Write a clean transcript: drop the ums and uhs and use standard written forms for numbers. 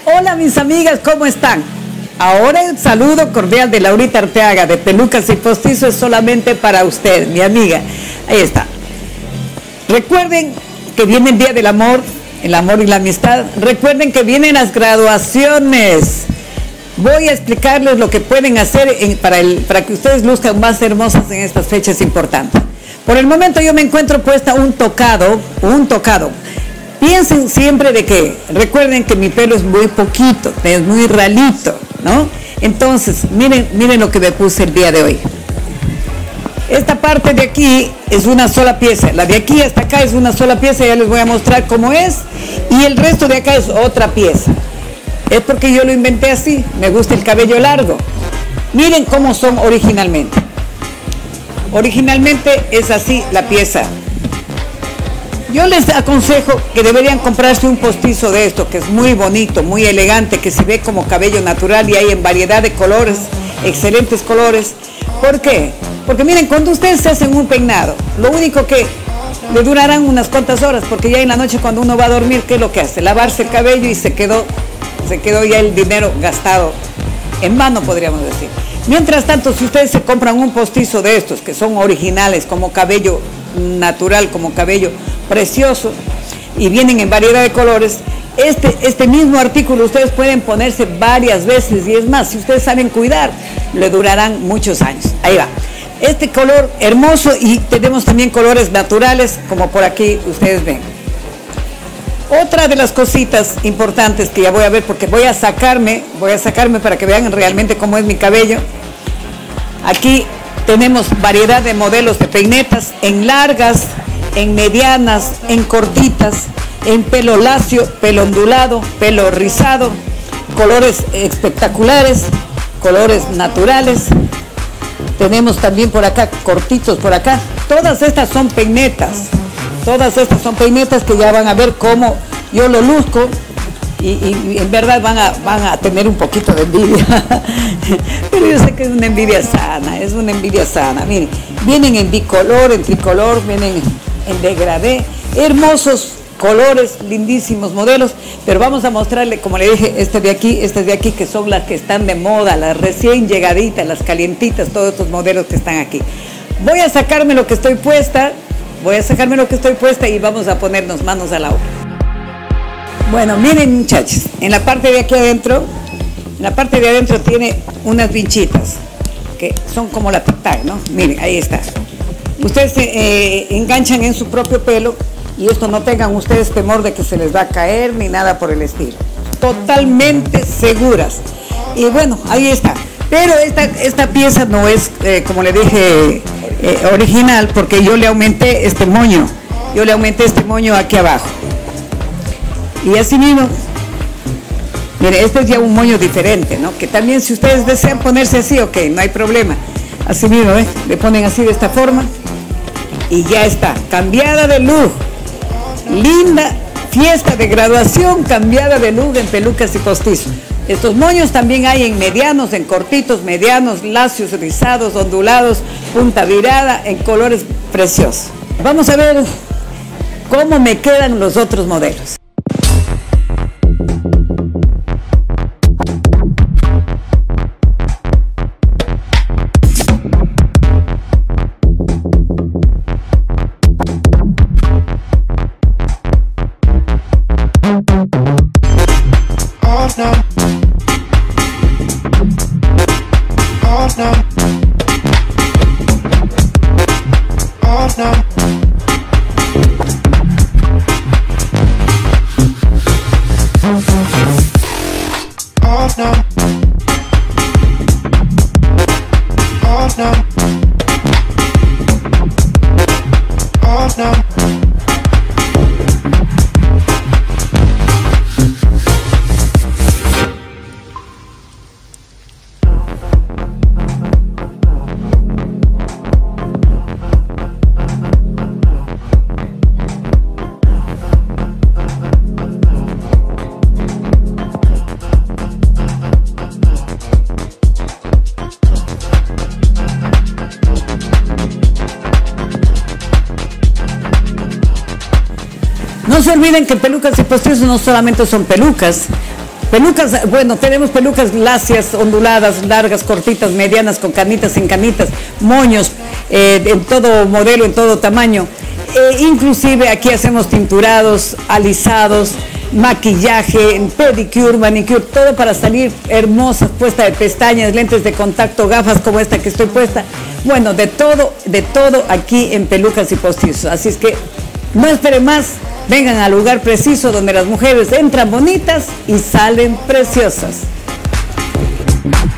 Hola mis amigas, ¿cómo están? Ahora el saludo cordial de Laurita Arteaga de Pelucas y Postizos es solamente para usted, mi amiga. Ahí está. Recuerden que viene el Día del Amor, el amor y la amistad. Recuerden que vienen las graduaciones. Voy a explicarles lo que pueden hacer para que ustedes luzcan más hermosas en estas fechas importantes. Por el momento yo me encuentro puesta un tocado. Piensen siempre de que, recuerden que mi pelo es muy poquito, es muy ralito, ¿no? Entonces, miren lo que me puse el día de hoy. Esta parte de aquí es una sola pieza, la de aquí hasta acá es una sola pieza, ya les voy a mostrar cómo es, y el resto de acá es otra pieza. Es porque yo lo inventé así, me gusta el cabello largo. Miren cómo son originalmente. Originalmente es así la pieza. Yo les aconsejo que deberían comprarse un postizo de esto, que es muy bonito, muy elegante, que se ve como cabello natural y hay en variedad de colores, excelentes colores. ¿Por qué? Porque miren, cuando ustedes se hacen un peinado, lo único que le durarán unas cuantas horas, porque ya en la noche cuando uno va a dormir, ¿qué es lo que hace? Lavarse el cabello y se quedó ya el dinero gastado en vano, podríamos decir. Mientras tanto, si ustedes se compran un postizo de estos, que son originales, como cabello natural, como cabello precioso, y vienen en variedad de colores, este mismo artículo ustedes pueden ponerse varias veces, y es más, si ustedes saben cuidar, le durarán muchos años. Ahí va. Este color hermoso, y tenemos también colores naturales, como por aquí ustedes ven. Otra de las cositas importantes que ya voy a ver, porque voy a sacarme para que vean realmente cómo es mi cabello. Aquí tenemos variedad de modelos de peinetas, en largas, en medianas, en cortitas, en pelo lacio, pelo ondulado, pelo rizado, colores espectaculares, colores naturales. Tenemos también por acá, cortitos por acá. Todas estas son peinetas. Todas estas son peinetas que ya van a ver cómo yo lo luzco y en verdad van a tener un poquito de envidia. Pero yo sé que es una envidia sana, Miren, vienen en bicolor, en tricolor, vienen en degradé, hermosos colores, lindísimos modelos, pero vamos a mostrarle, como le dije, este de aquí, que son las que están de moda, las recién llegaditas, las calientitas, todos estos modelos que están aquí. Voy a sacarme lo que estoy puesta y vamos a ponernos manos a la obra. Bueno, miren muchachos, en la parte de aquí adentro, tiene unas vinchitas, que son como la tic-tac, ¿no? Miren, ahí está. Ustedes se enganchan en su propio pelo y esto no tengan ustedes temor de que se les va a caer ni nada por el estilo. Totalmente seguras. Y bueno, ahí está. Pero esta pieza no es, como le dije, original, porque yo le aumenté este moño. Aquí abajo. Y así mismo, mire, este es ya un moño diferente, ¿no? Que también si ustedes desean ponerse así, ok, no hay problema. Así mismo, le ponen así de esta forma y ya está, cambiada de look. Linda fiesta de graduación, cambiada de look en Pelucas y Postizos. Estos moños también hay en medianos, en cortitos, medianos, lacios, rizados, ondulados, punta virada, en colores preciosos. Vamos a ver cómo me quedan los otros modelos. No se olviden que Pelucas y Postizos no solamente son pelucas, Pelucas, bueno, tenemos pelucas lacias, onduladas, largas, cortitas, medianas, con canitas, sin canitas, moños, en todo modelo, en todo tamaño. Inclusive aquí hacemos tinturados, alisados, maquillaje, pedicure, manicure, todo para salir hermosas, puesta de pestañas, lentes de contacto, gafas como esta que estoy puesta. Bueno, de todo aquí en Pelucas y Postizos. Así es que no esperen más, vengan al lugar preciso donde las mujeres entran bonitas y salen preciosas.